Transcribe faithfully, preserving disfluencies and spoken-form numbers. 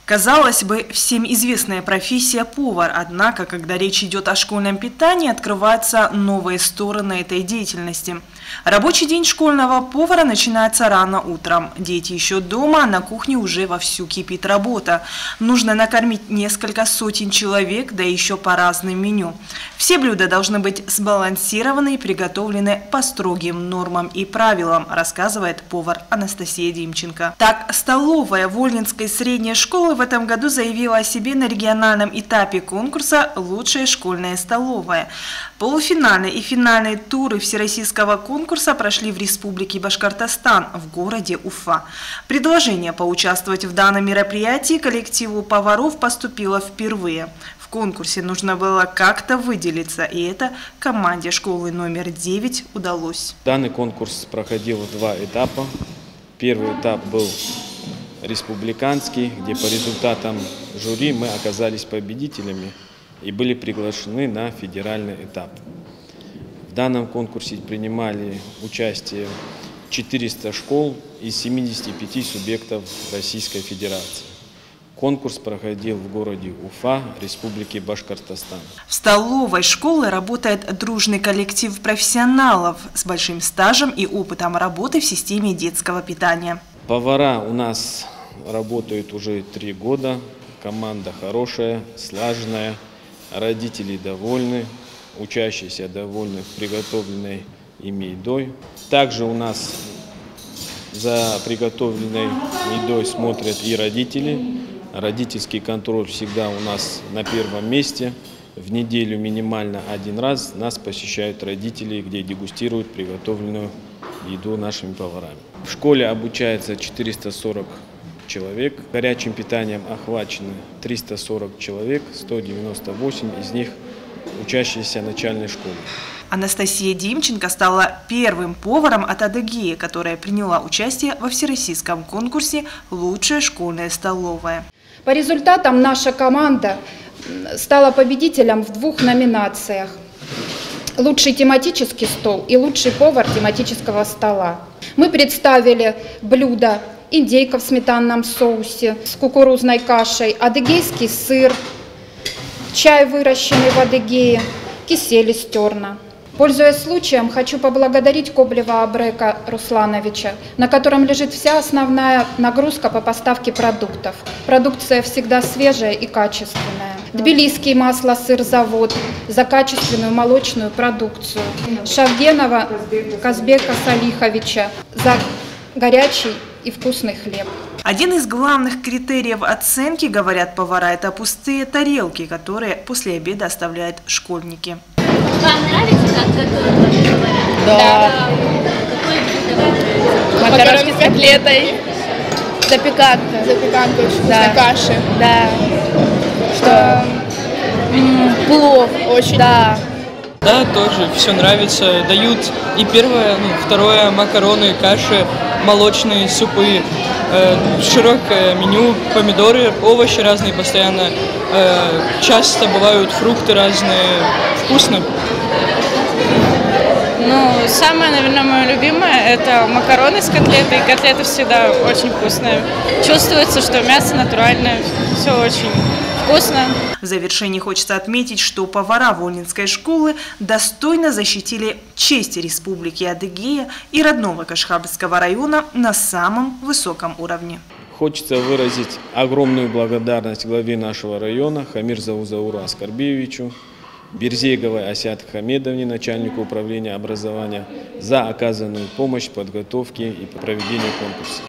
Казалось бы, всем известная профессия повар, однако, когда речь идет о школьном питании, открываются новые стороны этой деятельности. Рабочий день школьного повара начинается рано утром. Дети еще дома, а на кухне уже вовсю кипит работа. Нужно накормить несколько сотен человек, да еще по разным меню. Все блюда должны быть сбалансированы и приготовлены по строгим нормам и правилам, рассказывает повар Анастасия Димченко. Так, столовая Волнинской средней школы в этом году заявила о себе на региональном этапе конкурса «Лучшая школьная столовая». Полуфинальные и финальные туры всероссийского конкурса прошли в Республике Башкортостан, в городе Уфа. Предложение поучаствовать в данном мероприятии коллективу поваров поступило впервые. В конкурсе нужно было как-то выделиться, и это команде школы номер девять удалось. Данный конкурс проходил в два этапа. Первый этап был республиканский, где по результатам жюри мы оказались победителями и были приглашены на федеральный этап. В данном конкурсе принимали участие четыреста школ из семидесяти пяти субъектов Российской Федерации. Конкурс проходил в городе Уфа, Республике Башкортостан. В столовой школы работает дружный коллектив профессионалов с большим стажем и опытом работы в системе детского питания. Повара у нас работают уже три года. Команда хорошая, слаженная, родители довольны, учащиеся довольны приготовленной ими едой. Также у нас за приготовленной едой смотрят и родители. Родительский контроль всегда у нас на первом месте. В неделю минимально один раз нас посещают родители, где дегустируют приготовленную еду нашими поварами. В школе обучается четыреста сорок человек. Горячим питанием охвачены триста сорок человек, сто девяносто восемь из них учащиеся начальной школы. Анастасия Димченко стала первым поваром от Адыгеи, которая приняла участие во всероссийском конкурсе «Лучшая школьная столовая». По результатам наша команда стала победителем в двух номинациях: «Лучший тематический стол» и «Лучший повар тематического стола». Мы представили блюда: индейка в сметанном соусе с кукурузной кашей, адыгейский сыр, чай, выращенный в Адыгее, кисель из терна. Пользуясь случаем, хочу поблагодарить Коблева Абрека Руслановича, на котором лежит вся основная нагрузка по поставке продуктов. Продукция всегда свежая и качественная. Тбилисский масло-сыр-завод за качественную молочную продукцию. Шавгенова Казбека Салиховича за горячий и вкусный хлеб. Один из главных критериев оценки, говорят повара, это пустые тарелки, которые после обеда оставляют школьники. Вам нравится, как готовят, говорят? Да. Макароны с котлетой. Запеканка. Запеканка очень Да. вкусная, каши. Да. Что? М, Плов. Очень. Да. Да, тоже все нравится. Дают и первое, ну, второе, макароны, каши, молочные супы, э, широкое меню, помидоры, овощи разные постоянно. Э, часто бывают фрукты разные. Вкусно. Ну, самое, наверное, мое любимое – это макароны с котлетой. Котлеты всегда очень вкусные. Чувствуется, что мясо натуральное, все очень вкусно. В завершении хочется отметить, что повара Волнинской школы достойно защитили честь Республики Адыгея и родного Кашхабского района на самом высоком уровне. Хочется выразить огромную благодарность главе нашего района Хамирзаву Зауру Аскарбиевичу, Берзеговой Асят Хамедовне, начальнику управления образования, за оказанную помощь в подготовке и проведении конкурса.